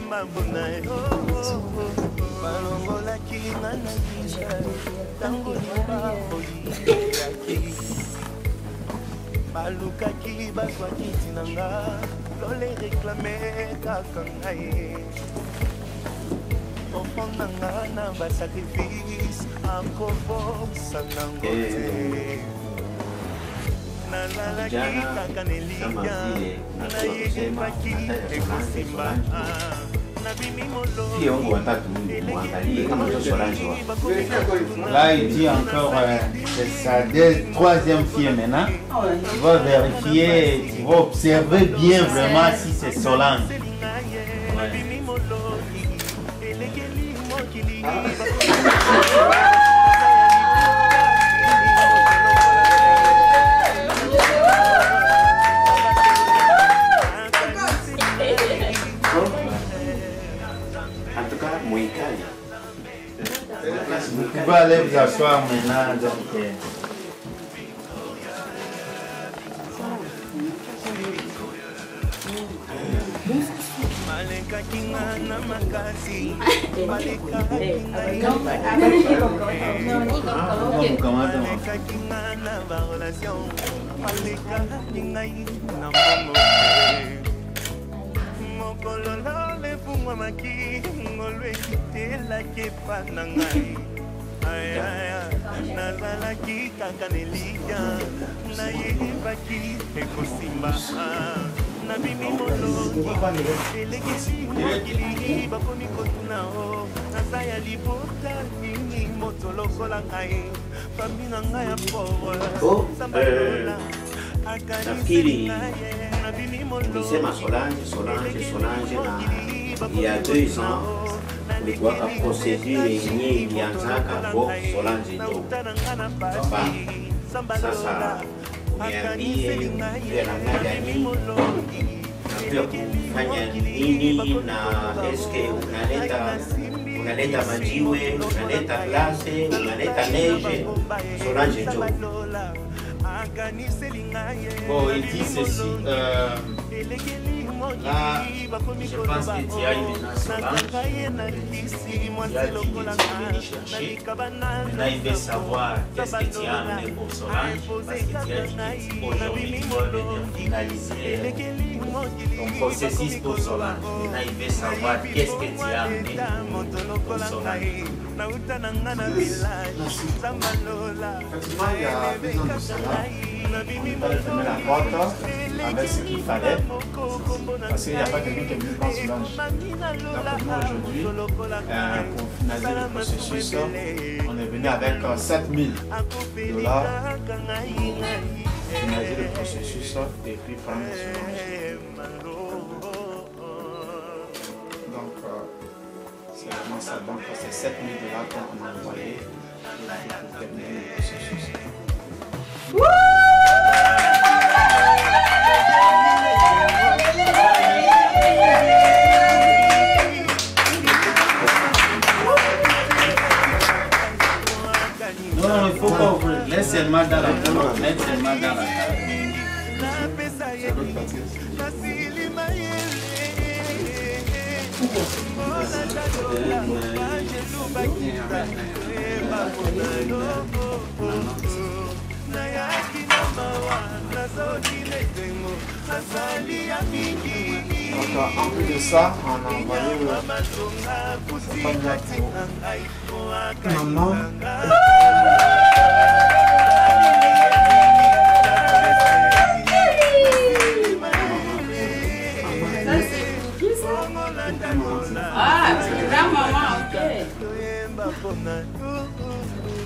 balukaki bazwaki tinanga lole reklame kaka ngai enfant nanga na basacrifice akobosa nango te nalalaki kaka nelia nayebaki ekosimba Là, il dit encore, c'est sa troisième fille maintenant. Il va vérifier, il va observer bien vraiment si c'est Solange. Vous pouvez aller vous asseoir maintenant. Donc, nalalaki kaka nelia nayebaki ekosimba nabimi molongi elekisi mokili bakomi kotuna o naza ya libota nini moto lokola ngai fami na ngai ya poro sambalola nafikiri ulisema Solange il y a 2 ans kulikuwa procedure yenye ilianzaka bo Solange ndo sasa uniambie unafanya nini na kufanya nini na eske unaleta majiwe, unaleta glase, unaleta neige. Solange ndo bon, il dit ceci. Là, je pense que tu as une Solange. Tu as dit que tu venais chercher. Maintenant, il veut savoir qu'est-ce que tu as amené pour Solange. Parce que tu as dit qu'aujourd'hui, tu vas venir finaliser ton processus pour Solange. Maintenant, il veut savoir qu'est-ce que tu as amené pour Solange. Effectivement, il y a besoin de cela. Il fallait fermer la porte avec ce qu'il fallait. Parce qu'il n'y a pas quelqu'un qui est venu prendre Solange. Donc nous aujourd'hui, pour finaliser le processus, on est venu avec 7 000 $ pour finaliser le processus et puis prendre Solange. Donc c'est vraiment ça. Donc c'est 7 000 $ qu'on a envoyé pour terminer le processus. Non, il ne faut pas ouvrir. Laisse seulement dans la table. Laisse seulement dans la table. Donc en plus de ça, on a envoyé pour maman. Ah, grand-maman, ok.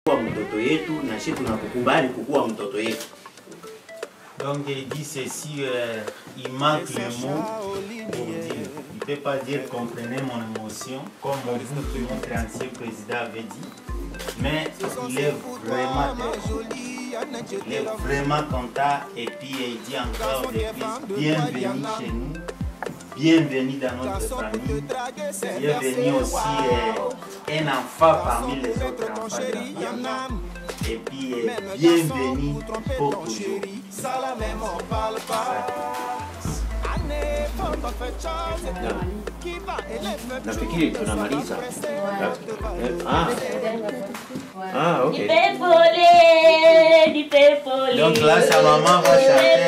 kuwa mtoto yetu na sisi tunakukubali kukuwa mtoto yetu. Donc il dit ceci, il manque le mot pour dire. Il ne peut pas dire comprenez mon émotion, comme notre ancien président avait dit. Mais il est vraiment il est vraiment content et puis il dit encore de plus, bienvenue chez nous, bienvenue dans notre famille, bienvenue aussi un enfant parmi les autres enfants de la famille. Et puis bienvenue pour toujours. Nafikiri tunamaliza. Okay. Donc là, sa maman va chanter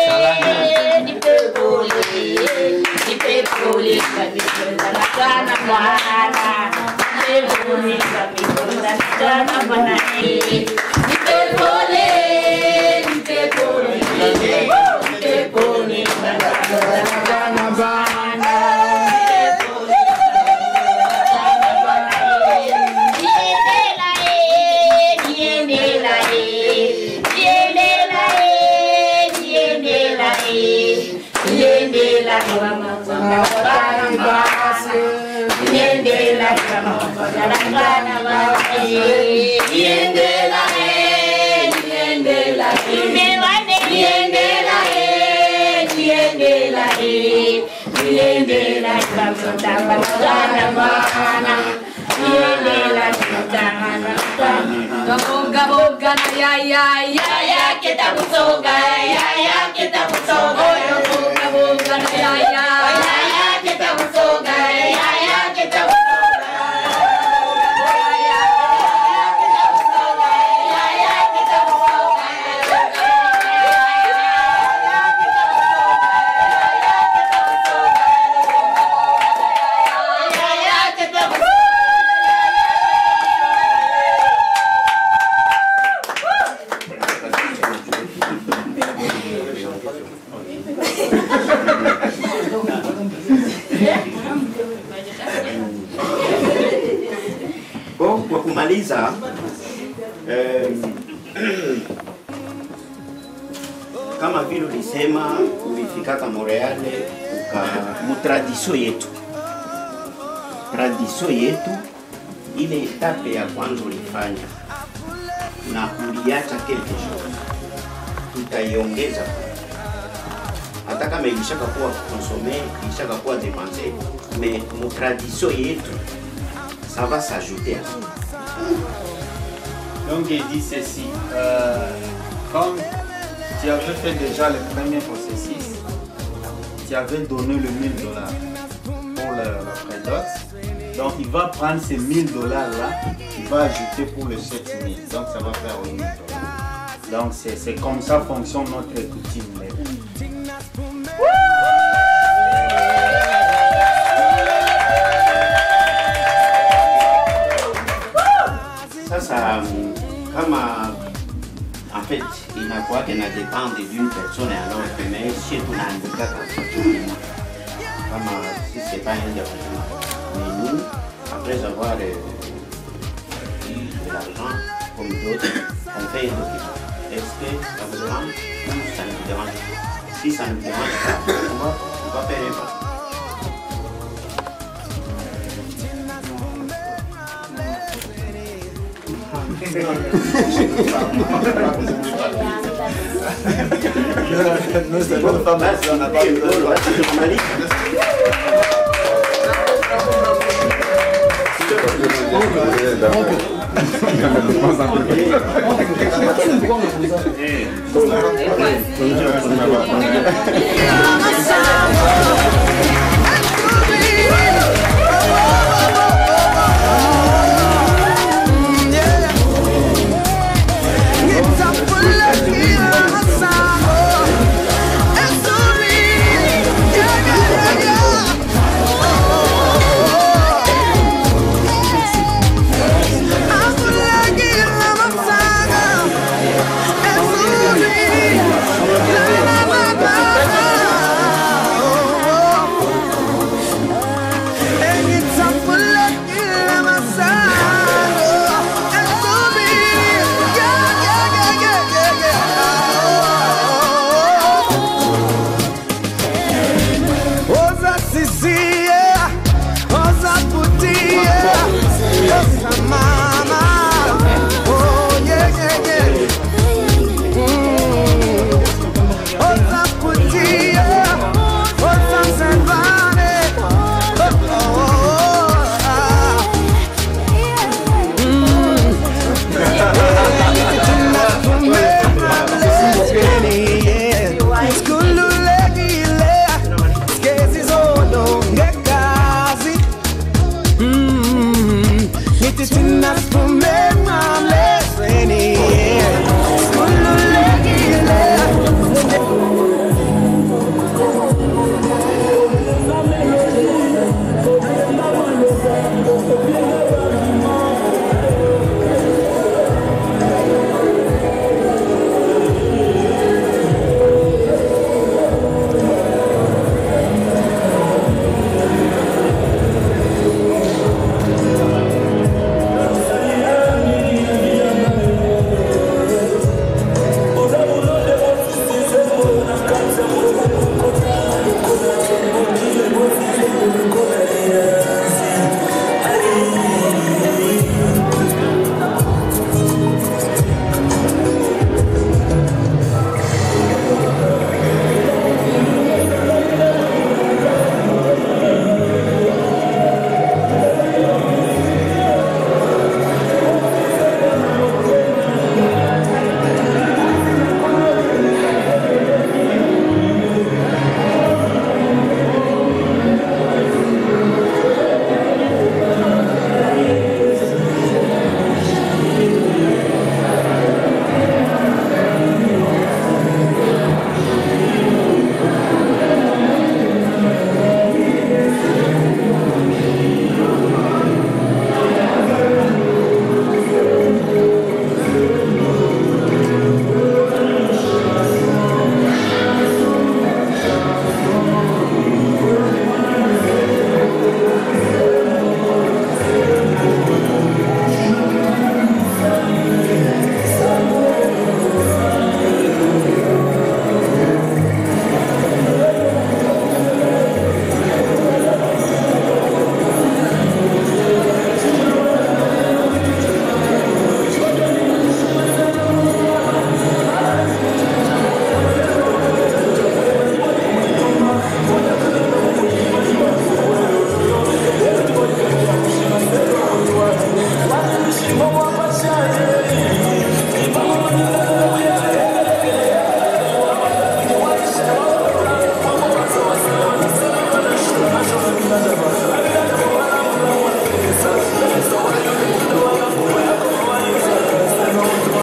Bon, kwa kumaliza kama vile ulisema ulifikaka Montreal tradisio yetu ile etape ya kwanza ulifanya na uliacha quelque chose, tutaiongeza hata kama ilishaka kuwa consommer, ilishaka kuwa dépenser, mais mon tradition yetu ça va s'ajouter à ça. Donc il dit ceci, comme tu avais fait déjà le premier processus, tu avais donné le $1000 pour le prédote, donc il va prendre ces $1000 là, il va ajouter pour le 7000, donc ça va faire $1000. Donc c'est comme ça fonctionne notre coutume. Sasa kama en fait inakuwa na dépendre d'une personne à l'autre, mais si tunaandika kama si c'est pas un département, mais nous après avoir de l'argent comme d'autres, on fait un document. Est-ce que ça vous dérange ou ça ne vous dérange pas? Si ça ne vous dérange pas, on va faire un pas. On n'a pas eu le